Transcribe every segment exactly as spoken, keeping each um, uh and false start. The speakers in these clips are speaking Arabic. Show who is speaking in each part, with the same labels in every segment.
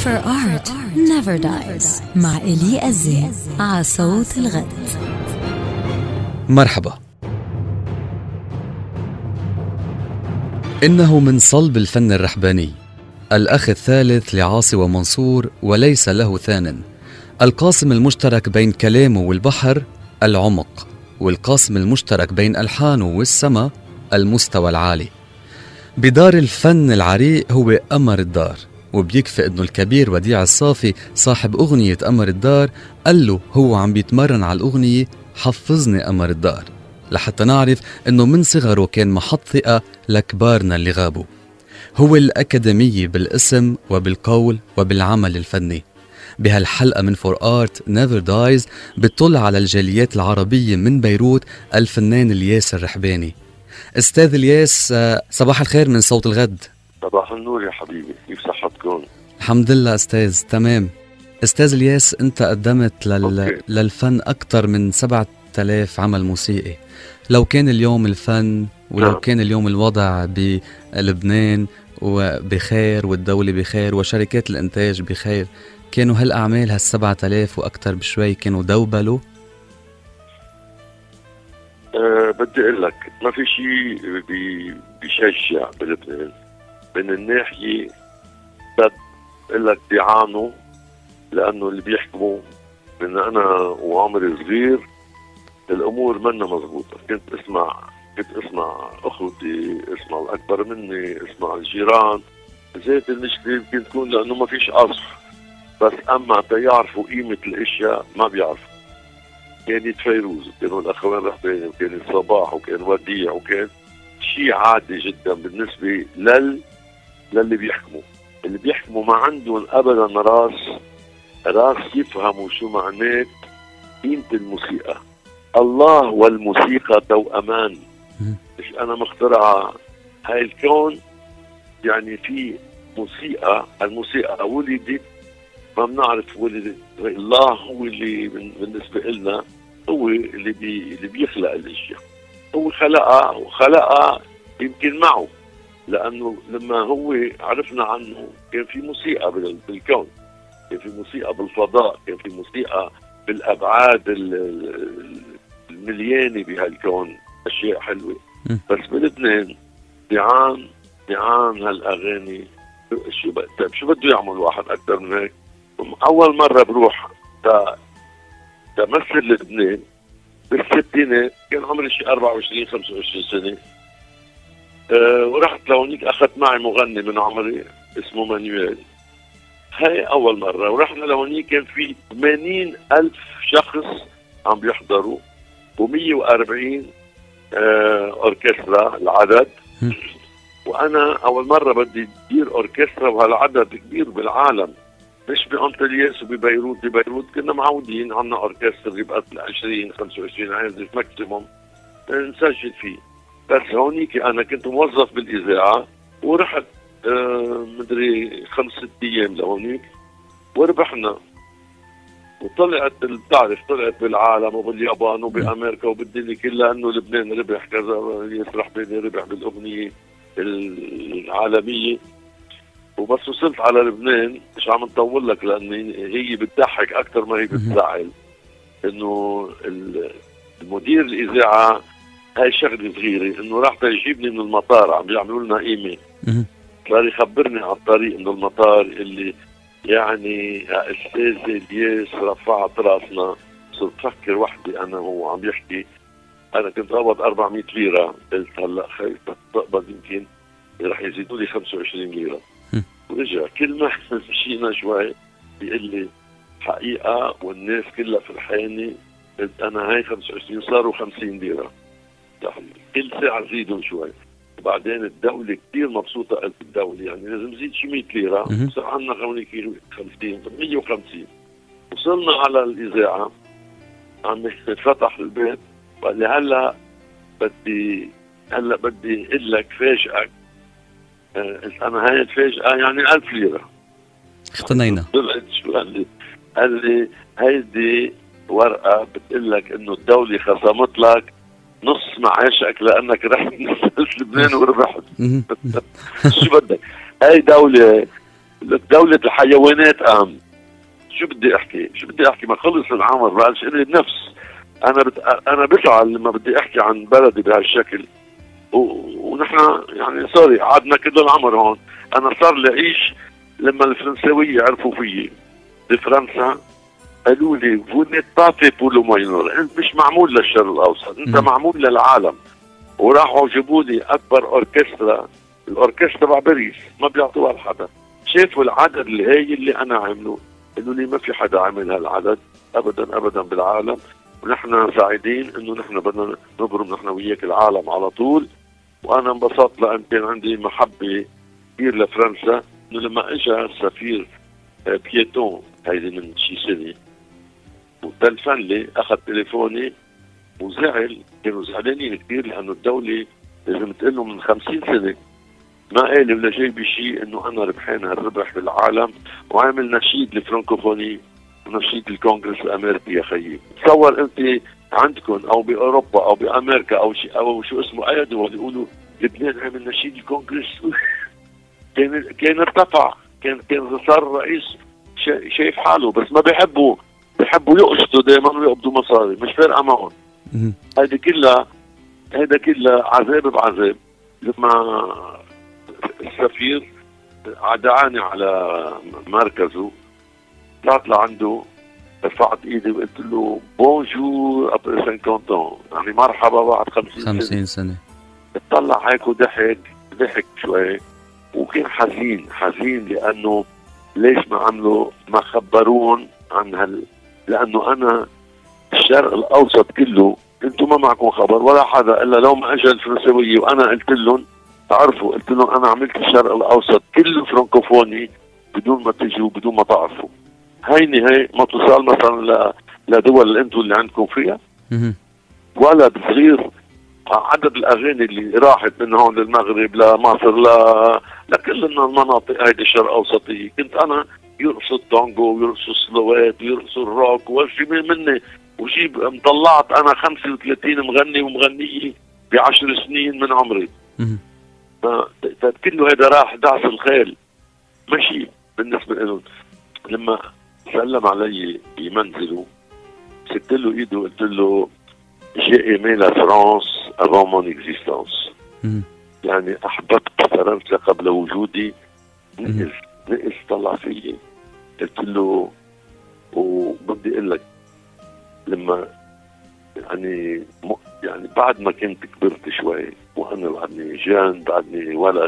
Speaker 1: for art never dies مع إليه كازي على صوت الغد.
Speaker 2: مرحبا. إنه من صلب الفن الرحباني، الأخ الثالث لعاصي ومنصور وليس له ثان. القاسم المشترك بين كلامه والبحر العمق، والقاسم المشترك بين ألحانه والسما المستوى العالي. بدار الفن العريق هو أمر الدار، وبيكفي إنه الكبير وديع الصافي صاحب أغنية أمر الدار قال له هو عم بيتمرن على الأغنية حفظني أمر الدار، لحتى نعرف إنه من صغره كان محط ثقة لكبارنا اللي غابوا. هو الأكاديمية بالاسم وبالقول وبالعمل الفني. بهالحلقة من فور آرت نيفر دايز بتطل على الجاليات العربية من بيروت الفنان الياس الرحباني. أستاذ الياس، صباح الخير من صوت الغد.
Speaker 3: صباح النور يا حبيبي، كيف صحتكم؟
Speaker 2: الحمد لله أستاذ، تمام. أستاذ الياس، أنت قدمت لل... للفن أكثر من سبعة آلاف عمل موسيقي. لو كان اليوم الفن ولو نعم. كان اليوم الوضع بلبنان وبخير والدولة بخير وشركات الإنتاج بخير، كانوا هالأعمال هالسبعة آلاف وأكثر بشوي كانوا دوبلوا؟
Speaker 3: أه بدي أقول لك ما في شيء بيشجع بلبنان من الناحية. بد أقول لك بيعانوا لأنه اللي بيحكموا من أنا وعمري صغير الأمور منا مضبوطة. كنت أسمع كنت أسمع أخوتي، أسمع الأكبر مني، أسمع الجيران. زيت المشكلة يمكن تكون لأنه ما فيش عصر، بس أما تيعرفوا قيمة الأشياء ما بيعرفوا. كانت فيروز وكانوا الأخوان رحباني وكان صباح وكان وديع وكان شيء عادي جدا بالنسبة لل للي بيحكموا. اللي بيحكموا ما عندهم أبدا راس راس يفهموا شو معنات قيمة الموسيقى. الله والموسيقى توأمان، مش أنا مخترعة. هاي الكون يعني في موسيقى، الموسيقى ولدت ما بنعرف ولدت. الله هو اللي بالنسبة لنا هو اللي بي اللي بيخلق الاشياء. هو خلقها وخلقها يمكن معه، لأنه لما هو عرفنا عنه كان في موسيقى بالكون، كان في موسيقى بالفضاء، كان في موسيقى بالأبعاد المليانة بهالكون، أشياء حلوة. بس بلبنان بيعان بيعان هالأغاني. شو طيب شو بده يعمل واحد أكثر من هيك؟ أول مرة بروح تا تمثل لبنان بالستينات، كان عمري شي أربعة وعشرين خمسة وعشرين سنة. أه ورحت لهونيك أخذت معي مغني من عمري اسمه مانويل. هاي أول مرة ورحنا لهونيك كان في ثمانين ألف شخص عم بيحضروا ومية وأربعين أه أوركسترا العدد. وأنا أول مرة بدي أدير أوركسترا وهالعدد كبير بالعالم، مش بأنطلياس وببيروت. ببيروت كنا معودين عنا أوركستر يبقى عشرين خمسة وعشرين عازف ماكسيموم نسجل فيه. بس هونيك أنا كنت موظف بالإذاعة ورحت آه مدري خمس ست أيام لهونيك وربحنا. وطلعت بتعرف طلعت بالعالم وباليابان وبأمريكا وبالدنيا كلها إنه لبنان ربح كذا، الياس رحباني ربح بالأغنية العالمية. وبس وصلت على لبنان مش عم نطول لك لأن هي بتضحك أكثر ما هي بتزعل. إنه المدير الإذاعة هاي شغلة صغيرة، إنه راح يجيبني من المطار عم بيعملوا لنا قيمة، صار يخبرني على الطريق من المطار اللي يعني يا أستاذ الياس رفعت راسنا. صرت فكر وحدي أنا هو عم يحكي، أنا كنت قبض أربعمية ليرة، قلت هلا خايف تقبض يمكن رح يزيدوا لي خمسة وعشرين ليرة. ورجع كل ما مشينا شوي بيقول لي حقيقة والناس كلها فرحانة. قلت أنا هاي خمسة وعشرين صاروا خمسين ليرة، كل ساعة زيدوا شوي. وبعدين الدولة كثير مبسوطة. قلت الدولة يعني لازم زيد شي مية ليرة، صار عنا هونيك خمسين مية وخمسين. وصلنا على الإذاعة عم فتح البيت وقال لي هلا بدي هلا بدي اقول لك فاجئك. قلت انا هاي الفاجئة يعني ألف ليرة.
Speaker 2: اختنينا.
Speaker 3: طلعت شو قال لي؟ قال لي هيدي ورقة بتقول لك انه الدولة خصمت لك نص معاشك لانك رحت مثلت لبنان وربحت. شو بدك؟ هاي دولة دولة الحيوانات أهم. شو بدي احكي؟ شو بدي احكي؟ ما خلص العمر بعد شيء نفس. انا بت... انا بزعل لما بدي احكي عن بلدي بهالشكل و... ونحن يعني سوري قعدنا كل العمر هون. انا صار لي اعيش لما الفرنساويه عرفوا فيي بفرنسا قالوا لي فو نيت با في بور لو موين، انت مش معمول للشرق الاوسط، انت م. معمول للعالم. وراحوا جابوا لي اكبر اوركسترا، الاوركسترا تبع باريس ما بيعطوها لحدا. شافوا العدد الهائل اللي انا عامله، قالوا لي ما في حدا عامل هالعدد ابدا ابدا بالعالم، ونحن سعيدين انه نحن بدنا نبرم نحن وياك العالم على طول. وانا انبسطت لان كان عندي محبه كثير لفرنسا، انه لما اجى السفير بيتون هيدي من شي سنه وتلفن لي اخذ تليفوني وزعل، كانوا زعلانين كثير لانه الدوله لازم تقول له من خمسين سنه ما قال ولا جاي بشيء انه انا ربحان هالربح بالعالم وعامل نشيد الفرنكوفوني ونشيد الكونغرس الامريكي. يا خيي تصور انت عندكم او باوروبا او بامريكا او شيء او شو اسمه اي دول يقولوا لبنان عامل نشيد الكونغرس، كان كان ارتفع، كان كان صار رئيس شايف حاله، بس ما بيحبوا بيحبوا يقصدوا دائما ويقبضوا مصاري، مش فارقه معهم. هيدي كلها هيدا كلها عذاب بعذاب. لما السفير عدعاني على مركزه طلعت لعنده رفعت ايدي وقلت له بونجور ابري خمسين يعني مرحبا بعد خمسين
Speaker 2: سنه.
Speaker 3: اطلع هيك وضحك ضحك شوي وكان حزين حزين لانه ليش ما عملوا ما خبرون عن هال، لانه انا الشرق الاوسط كله انتم ما معكم خبر ولا حدا الا لو ما اجى الفرنساويه، وانا قلت لهم تعرفوا قلت لهم انا عملت الشرق الاوسط كله فرنكوفوني بدون ما تجوا بدون ما تعرفوا. هيني هي ما توصل مثلا لدول اللي انتم اللي عندكم فيها ولا بصغير عدد الاغاني اللي راحت من هون للمغرب لمصر ل لكل المناطق هيدي الشرق الاوسطيه. كنت انا يرقصوا التانجو ويرقصوا السلوات ويرقصوا الروك وشي مني وجيب مطلعت انا خمسة وثلاثين مغني ومغنيه بعشر سنين من عمري. كله هذا راح دعس الخيل ماشي بالنسبه لهم. لما سلم علي بمنزله سدت له ايده وقلت له جي ايمي لا فرانس افون مون اكزيستانس، يعني احببت فرنسا قبل وجودي. نقص نقص طلع فيي قلت له وبدي اقول لك لما يعني م... يعني بعد ما كنت كبرت شوي وانا بعدني جان بعدني ولد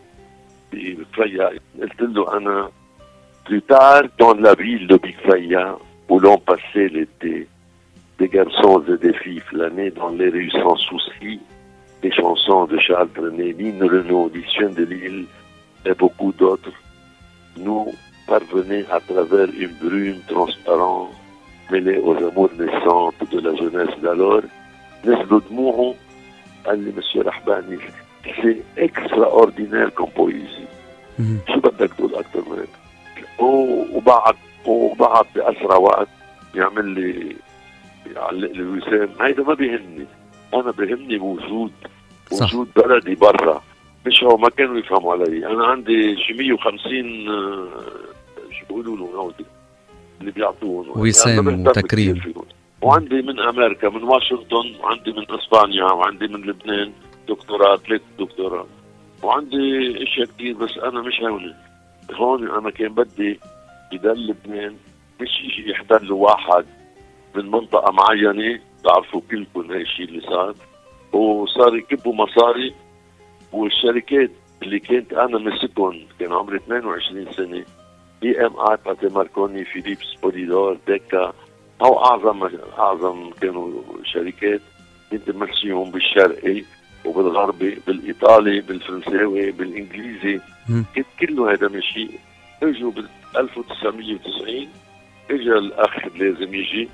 Speaker 3: بكفايا قلت له انا plus tard dans la ville de Bicfaya où l'on passait l'été des garçons et des filles flânaient dans les rues sans souci, des chansons de Charles Trenet, Nino Renaud, Lucien de Lille et beaucoup d'autres nous parvenaient à travers une brume transparente mêlée aux amours naissantes de la jeunesse d'alors. نزلوا دموعهم قال لي مسيو رحباني سي اكستراوردينير كوم بويزي. شو بدك تقول اكثر من هيك؟ وبعد وبعد باسرع وقت يعمل لي يعلق لي وسام. هيدا ما بيهمني، انا بيهمني وجود وجود بلدي برا، مش هو ما كانوا يفهموا علي. انا عندي شي مية وخمسين شو بيقولوا له هودي اللي بيعطوهم
Speaker 2: وسام يعني وتكريم،
Speaker 3: وعندي من امريكا من واشنطن وعندي من اسبانيا وعندي من لبنان دكتوراه ثلاث دكتوراه وعندي اشياء كثير. بس انا مش هون هون انا كان بدي يضل لبنان مش يجي يحضر له واحد من منطقه معينه. تعرفوا كلكم هاي الشيء اللي صار وصار يكبوا مصاري، والشركات اللي كنت انا مسكهم كان عمري اثنين وعشرين سنه اي ام اي باتي ماركوني فيليبس بوليدور ديكا او اعظم اعظم كانوا شركات كنت ماشيهم بالشرقي وبالغربي بالايطالي بالفرنساوي بالانجليزي كنت كله هذا ماشي. اجوا بال ألف وتسعمية وتسعين اجى الاخ لازم يجي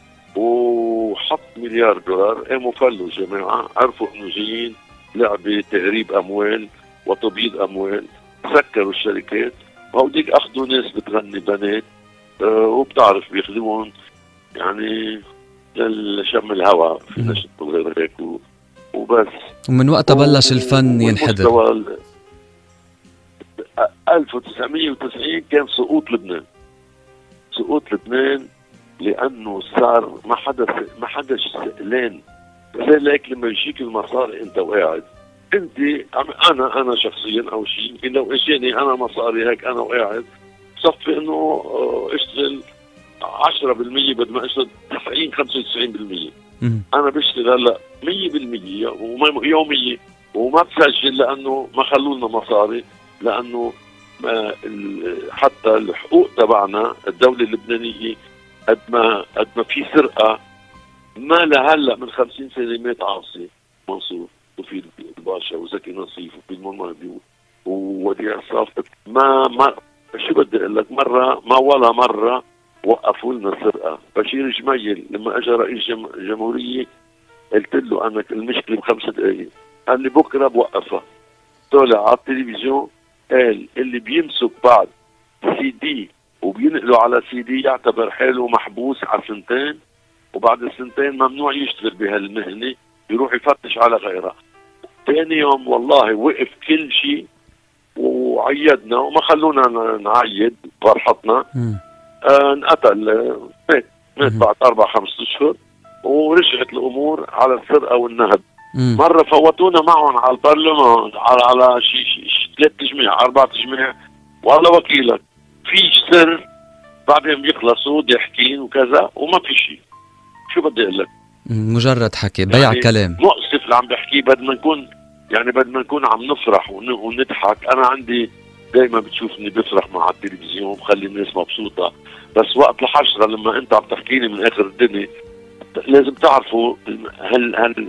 Speaker 3: وحط مليار دولار. قاموا فلوا جماعه عرفوا انه جايين لعبه تهريب اموال وتبييض اموال، سكروا الشركات وهوديك اخذوا ناس بتغني بنات أه وبتعرف بياخذوهم يعني لشم الهواء في نشط وغير هيك وبس.
Speaker 2: ومن وقتها بلش الفن ينحدر.
Speaker 3: ألف وتسعمية وتسعين كان سقوط لبنان. سقوط لبنان لانه صار ما حدا ما حدا سئلان. زي ليك لما يجيك المصاري انت وقاعد، انت انا انا شخصيا او شيء يمكن لو اجاني انا مصاري هيك انا وقاعد صفي انه اشتغل عشرة بالمية بدل ما اشتغل تسعين خمسة وتسعين بالمية. انا بشتغل هلا مية بالمية ويومية وما بسجل لانه ما خلوا لنا مصاري، لانه ما حتى الحقوق تبعنا الدولة اللبنانية قد ما قد ما في سرقة ما لهلا من خمسين سنة مات عاصي منصور وفي الباشا وزكي نصيف وفي المناضي ووديع صافت ما ما شو بدي اقول لك، مرة ما ولا مرة وقفوا لنا سرقة. بشير جميل لما اجى رئيس جم... جمهورية قلت له انا المشكلة بخمسة دقايق، قال لي بكرة بوقفها. طلع على التلفزيون قال اللي بيمسك بعد سي دي وبينقلوا على سي دي يعتبر حاله محبوس على سنتين، وبعد السنتين ممنوع يشتغل بهالمهنة، يروح يفتش على غيرها. ثاني يوم والله وقف كل شيء وعيدنا وما خلونا نعيد فرحتنا. آه انقتل مات مات بعد اربع خمس اشهر ورجعت الامور على السرقه والنهب. مم. مره فوتونا معهم على البرلمان على على شيء شي شي ثلاث تجميع اربع تجميع والله وكيلك في سر، بعدين بيخلصوا ضاحكين وكذا وما في شيء. شو بدي اقول لك؟
Speaker 2: مجرد حكي بيع
Speaker 3: يعني
Speaker 2: كلام.
Speaker 3: مؤسف اللي عم بحكيه. بدنا نكون يعني بدنا نكون عم نفرح ونضحك. انا عندي دائما بتشوفني بفرح مع التلفزيون بخلي الناس مبسوطه، بس وقت الحشره لما انت عم تحكيني من اخر الدنيا لازم تعرفوا هال هال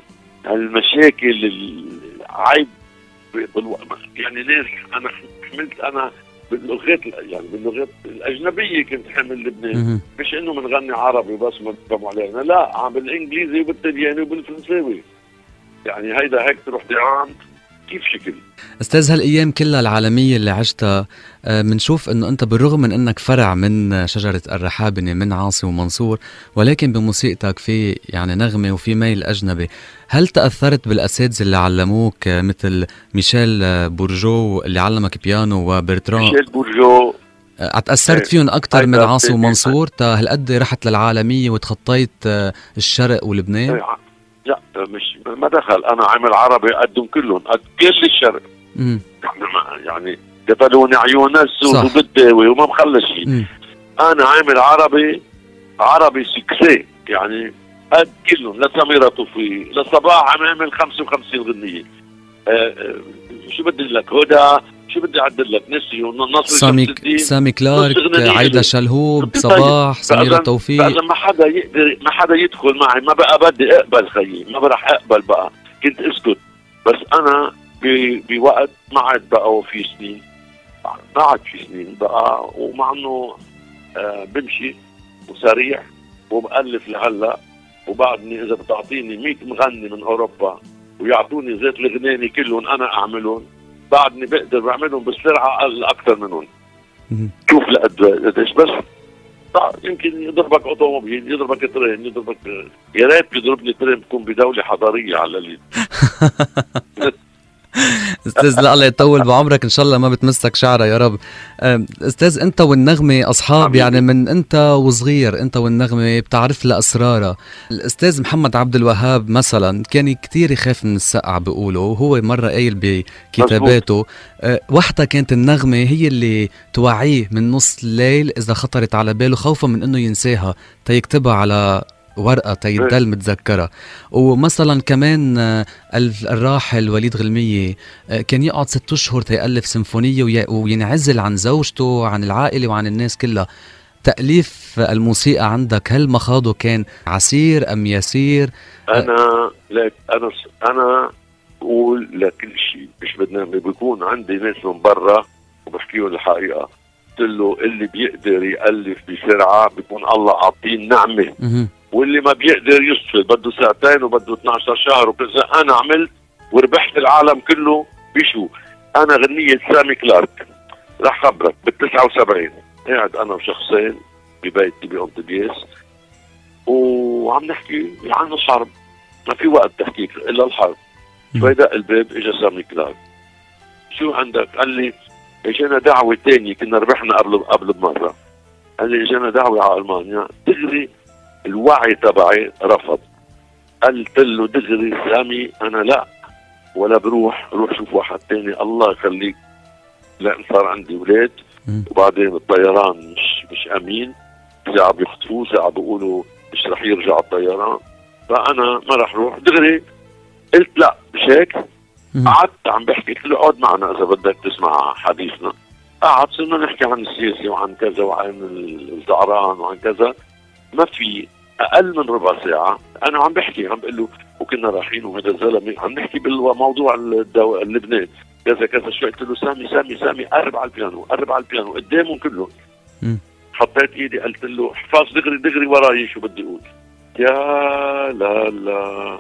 Speaker 3: هالمشاكل العيب بالو... يعني ناس انا حملت انا باللغات يعني باللغات الاجنبيه كنت حامل لبنان، مش انه بنغني عربي بس ما بيفهموا علينا، لا عم بالانجليزي وبالطلياني وبالفرنساوي. يعني هيدا هيك تروح دعان كيف شكل.
Speaker 2: استاذ هالايام كلها العالميه اللي عشتها بنشوف انه انت بالرغم من انك فرع من شجره الرحابني من عاصي ومنصور، ولكن بموسيقتك في يعني نغمه وفي ميل اجنبي. هل تاثرت بالاساتذه اللي علموك مثل ميشيل بورجو اللي علمك بيانو وبرتران؟
Speaker 3: ميشيل بورجو
Speaker 2: اتأثرت فيهم اكثر من عاصي ومنصور تا هالقد رحت للعالميه وتخطيت الشرق ولبنان؟
Speaker 3: لا مش ما دخل. انا عامل عربي قدهم كلهم قد كل الشرق. امم يعني قتلوني عيون السود وبالداوي وما مخلص شيء. انا عامل عربي عربي سكسي يعني قد كلهم، لسميرة طوفي لصباح عم عامل خمسة وخمسين غنية. أه أه شو بدي لك هدى، شو بدي اعدل لك نسي ونصر
Speaker 2: سامي سامي كلارك عايدة شلهوب صباح سميرة توفيق.
Speaker 3: فاذا ما حدا يقدر ما حدا يدخل معي ما بقى بدي اقبل خيي، ما برح اقبل بقى، كنت اسكت. بس انا بوقت ما عاد بقى وفي سنين ما عاد في سنين بقى، ومع انه آه بمشي وسريع وبألف لهلا، وبعدني اذا بتعطيني مية مغني من اوروبا ويعطوني زيت لغناني كلهم انا اعملهم، بعدني بقدر بعملهم بسرعه اقل اكثر منهم. شوف لقد قديش بس يمكن يضربك اوتوموبيل، يضربك ترين، يضربك يا ريت يضربني ترين بكون بدوله حضاريه على اليد.
Speaker 2: استاذ لا الله يطول بعمرك ان شاء الله ما بتمسك شعرها يا رب. استاذ انت والنغمه اصحاب يعني من انت وصغير، انت والنغمه بتعرف لها اسرارها. الاستاذ محمد عبد الوهاب مثلا كان كتير يخاف من السقع بيقولوا، وهو مره قايل بكتاباته أه وحده كانت النغمه هي اللي توعيه من نص الليل اذا خطرت على باله خوفا من انه ينساها تيكتبها على ورقة تيدل متذكرة. ومثلا كمان الراحل وليد غلمية كان يقعد ست اشهر تيألف سيمفونية وينعزل عن زوجته عن العائلة وعن الناس كلها. تأليف الموسيقى عندك هل مخاضه كان عسير ام يسير؟
Speaker 3: انا لك انا انا بقول لكل شيء مش بدنا بيكون عندي ناس من برا وبحكيهم الحقيقة. قلت له اللي بيقدر يألف بسرعة بيكون الله عطيه نعمة، واللي ما بيقدر يصفل بده ساعتين وبده اثني عشر شهر وكذا. انا عملت وربحت العالم كله بشو؟ انا غنية سامي كلارك رح خبرك بالتسعة وسبعين قاعد انا وشخصين ببيتي بأنطبياس وعم نحكي عن الحرب، ما في وقت تحكيك الا الحرب. فدق الباب اجى سامي كلارك، شو عندك؟ قال لي اجانا دعوه ثانيه، كنا ربحنا قبل قبل بمره. قال لي اجانا دعوه على المانيا، دغري الوعي تبعي رفض. قلت له دغري سامي انا لا، ولا بروح، روح شوف واحد ثاني الله يخليك، لان صار عندي اولاد، وبعدين الطيران مش مش امين، ساعه بيخطفوه ساعه بيقولوا مش رح يرجع الطيران، فانا ما رح روح. دغري قلت لا مش هيك. قعدت عم بحكي، قلت له اقعد معنا اذا بدك تسمع حديثنا. قعد صرنا نحكي عن السياسه وعن كذا وعن الزعران وعن كذا. ما في اقل من ربع ساعه انا عم بحكي، عم بقول له وكنا رايحين وهذا الزلمه عم نحكي بالموضوع الدو... اللبنان كذا كذا شوي. قلت له سامي سامي سامي قرب على البيانو، قرب على البيانو قدامهم كلهم. حطيت ايدي قلت له احفظ دغري دغري وراي شو بدي اقول. يا لا لا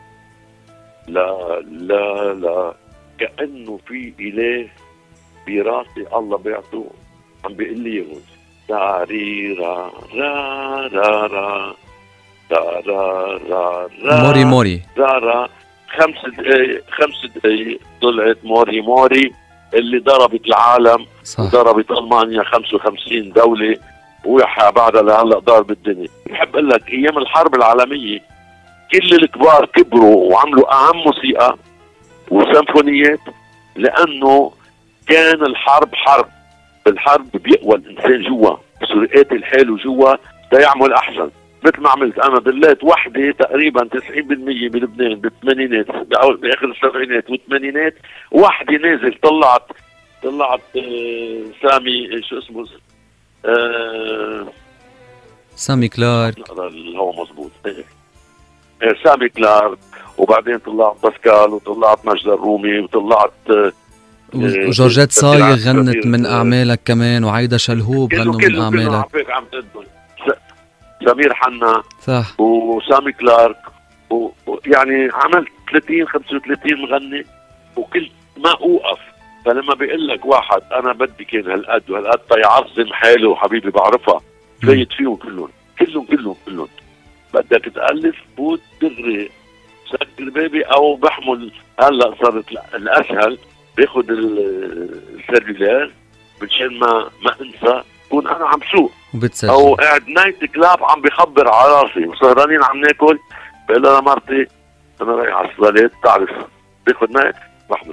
Speaker 3: لا لا لا، كأنه في إله براسي الله بيعطوه عم بيقول لي يهود تاري را را را را را را را را
Speaker 2: موري موري
Speaker 3: را را. خمس دقايق خمس دقايق طلعت موري موري اللي ضربت العالم، صح. وضربت ألمانيا خمسة وخمسين دولة، ويحا بعدها لهلا ضارب الدنيا. بحب اقول لك ايام الحرب العالميه كل الكبار كبروا وعملوا اهم موسيقى وسيمفونيات، لانه كان الحرب حرب. بالحرب بيقوى الانسان جوا، بصير قاتل حاله جوا تيعمل احسن. مثل ما عملت انا ضليت وحده تقريبا تسعين بالمية بلبنان بالثمانينات، باخر السبعينات والثمانينات، وحده نازل طلعت طلعت آه سامي شو اسمه آه
Speaker 2: سامي كلارك،
Speaker 3: نقرا الهوا مضبوط، آه سامي كلارك، وبعدين طلعت باسكال، وطلعت مجد الرومي، وطلعت آه
Speaker 2: وجورجيت صايغ غنت من اعمالك كمان، وعايدة شلهوب غنوا من اعمالك،
Speaker 3: عم تقدم سمير حنا،
Speaker 2: صح،
Speaker 3: وسامي كلارك، ويعني عملت ثلاثين خمسة وثلاثين مغني وكل ما اوقف. فلما بيقول لك واحد انا بدي كان هالقد وهالقد تيعظم حاله، حبيبي بعرفها فايت فيهم كلهم كلهم كلهم كلهم. بدك تألف فوت دغري سكر بيبي، او بحمل هلا صارت الاسهل باخذ السلولار مشان ما ما انسى كون انا عم سوق
Speaker 2: وبتسجل،
Speaker 3: او قاعد نايت كلاب عم بخبر على راسي وسهرانين عم ناكل. بقول لها مرتي انا رايح على الصلاه، بتعرف باخذ نايت بحمل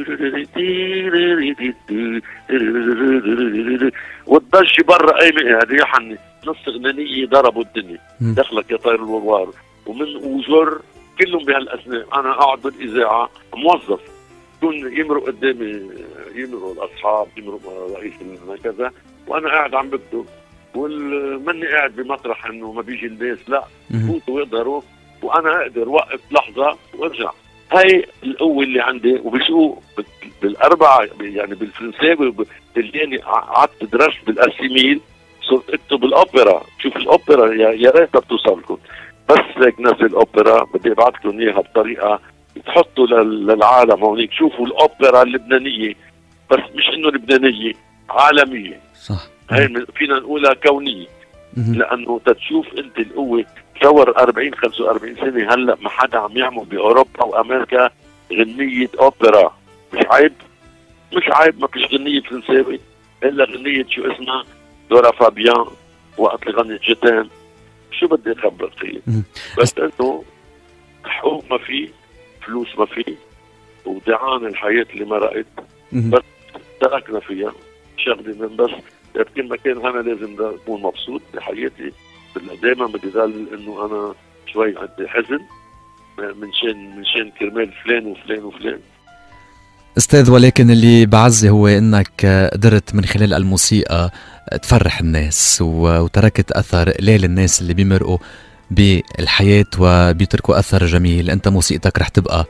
Speaker 3: والضج برا قايمه هذه يحني نص غنانيه ضربوا الدنيا. دخلك يا طير الوروار ومن وجر كلهم بهالاثناء. انا اقعد بالاذاعه موظف، يكون يمرق قدامي يمرقوا الاصحاب، يمرق رئيس كذا، وانا قاعد عم بكتب، والمني قاعد بمطرح انه ما بيجي الناس، لا يفوتوا ويقدروا وانا اقدر وقف لحظه وارجع. هاي القوه اللي عندي. وبسوق بالاربعه يعني بالفرنساوي وبالطلياني، قعدت درست بالاسيميل، صرت اكتب الاوبرا. شوف الاوبرا يا ريتها بتوصل لكم، بس هيك نزل اوبرا بدي ابعث لكم اياها بطريقه تحطوا للعالم هونيك. شوفوا الاوبرا اللبنانيه، بس مش انه لبنانيه، عالميه، صح. هي فينا نقولها كونيه، لانه تتشوف انت القوه. تصور أربعين خمسة وأربعين سنه هلا ما حدا عم يعمل باوروبا وامريكا غنيه اوبرا. مش عيب؟ مش عيب. ما فيش غنيه فرنساوي الا غنيه شو اسمها دورا فابيان وقت اللي غنت جتان. شو بدي اخبرك فيه؟ بس انه حقوق ما في، فلوس ما في، ودعان الحياه اللي مرقت، بس تركنا فيها شغله من بس. بكل مكان انا لازم اكون مبسوط بحياتي. دائما بدي ضل انه انا شوي عندي حزن من شان من شان كرمال فلان وفلان وفلان.
Speaker 2: استاذ، ولكن اللي بعزي هو انك قدرت من خلال الموسيقى تفرح الناس وتركت اثر ليل الناس اللي بيمرقوا بالحياة وبيتركوا أثر جميل. أنت موسيقتك رح تبقى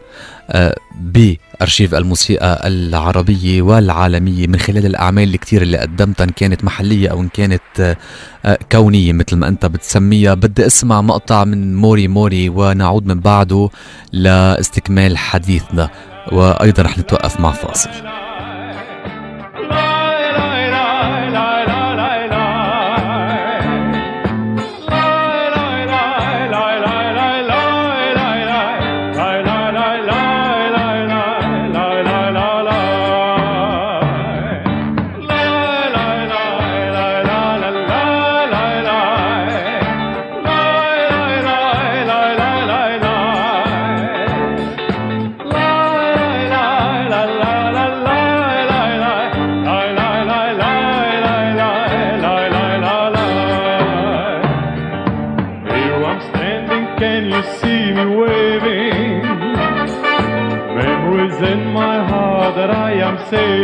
Speaker 2: بأرشيف الموسيقى العربية والعالمية من خلال الأعمال الكتير اللي قدمتها، إن كانت محلية أو إن كانت كونية مثل ما أنت بتسميها. بدي أسمع مقطع من موري موري ونعود من بعده لاستكمال حديثنا، وأيضا رح نتوقف مع فاصل.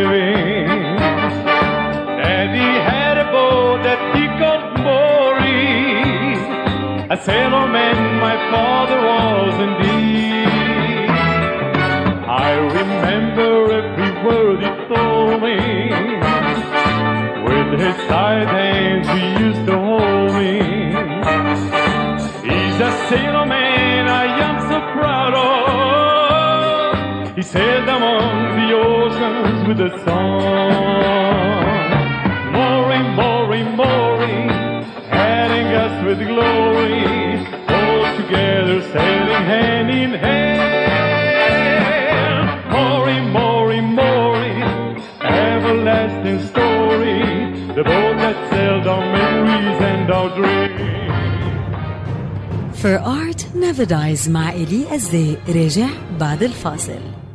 Speaker 4: living. Daddy had a boat that he called Maurice, a sailorman my father was indeed. I remember every word he told me. With his tight hands he used to hold me. He's a sailorman I am so proud of. He sailed among the oceans with a song. Maury, Maury, Maury, heading us with glory, all together sailing hand in hand. Maury, Maury, Maury, everlasting story, the boat that sailed our memories and our dreams.
Speaker 1: For Art Never Dies مع إلي كازي راجع بعد الفاصل.